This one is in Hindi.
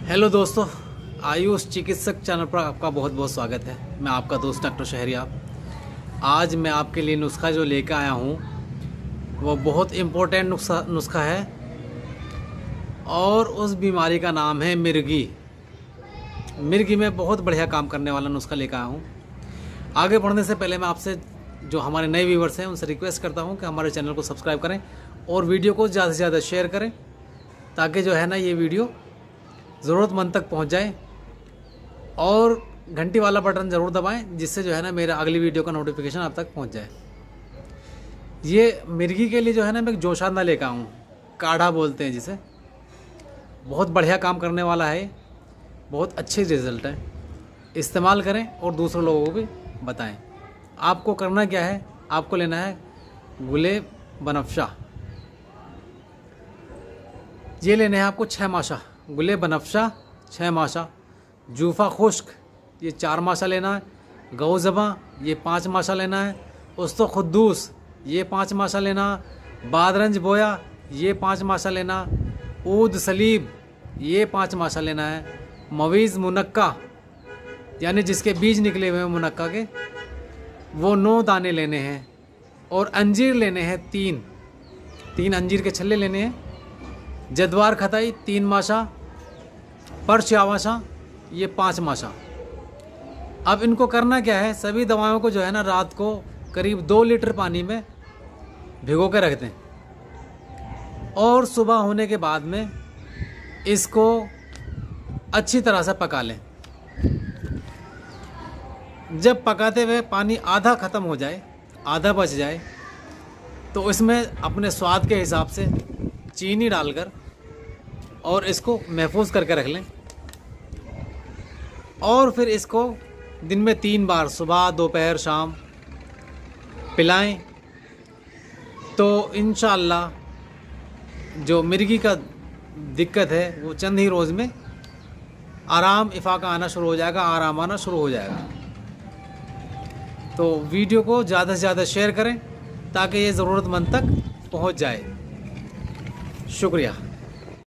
हेलो दोस्तों, आयुष चिकित्सक चैनल पर आपका बहुत बहुत स्वागत है। मैं आपका दोस्त डॉक्टर शहरियार। आज मैं आपके लिए नुस्खा जो लेकर आया हूँ वो बहुत इम्पोर्टेंट नुस्खा है और उस बीमारी का नाम है मिर्गी। मिर्गी में बहुत बढ़िया काम करने वाला नुस्खा लेकर आया हूँ। आगे बढ़ने से पहले मैं आपसे जो हमारे नए व्यूवर्स हैं उनसे रिक्वेस्ट करता हूँ कि हमारे चैनल को सब्सक्राइब करें और वीडियो को ज़्यादा से ज़्यादा शेयर करें ताकि जो है ना ये वीडियो ज़रूरतमंद तक पहुंच जाए, और घंटी वाला बटन ज़रूर दबाएं जिससे जो है ना मेरा अगली वीडियो का नोटिफिकेशन आप तक पहुंच जाए। ये मिर्गी के लिए जो है ना मैं एक जोशाना लेकर आऊँ, काढ़ा बोलते हैं जिसे। बहुत बढ़िया काम करने वाला है, बहुत अच्छे रिज़ल्ट है। इस्तेमाल करें और दूसरे लोगों को भी बताएं। आपको करना क्या है, आपको लेना है गुले बनफशा। ये लेने हैं आपको 6 माशा गुले बनफशा, 6 माशा। जूफा खुश्क ये 4 माशा लेना है। गौ ज़बां ये 5 माशा लेना है। उस्तो खुद्दूस ये 5 माशा लेना। बादरंज बोया ये 5 माशा लेना। ऊद सलीब ये 5 माशा लेना है। मवीज़ मुनक्का यानी जिसके बीज निकले हुए हैं मुनक्का के, वो 9 दाने लेने हैं। और अंजीर लेने हैं 3 अंजीर के छल्ले लेने हैं। जद्वार खताई 3 माशा। परचावाशा ये 5 माशा। अब इनको करना क्या है, सभी दवाओं को जो है ना रात को करीब 2 लीटर पानी में भिगो के रख दें और सुबह होने के बाद में इसको अच्छी तरह से पका लें। जब पकाते हुए पानी आधा ख़त्म हो जाए, आधा बच जाए, तो इसमें अपने स्वाद के हिसाब से चीनी डालकर और इसको महफूज करके रख लें। और फिर इसको दिन में 3 बार सुबह, दोपहर, शाम पिलाएं तो इंशाअल्लाह जो मिर्गी का दिक्कत है वो चंद ही रोज़ में आराम इफाका आना शुरू हो जाएगा, आराम आना शुरू हो जाएगा। तो वीडियो को ज़्यादा से ज़्यादा शेयर करें ताकि ये ज़रूरतमंद तक पहुंच जाए। शुक्रिया।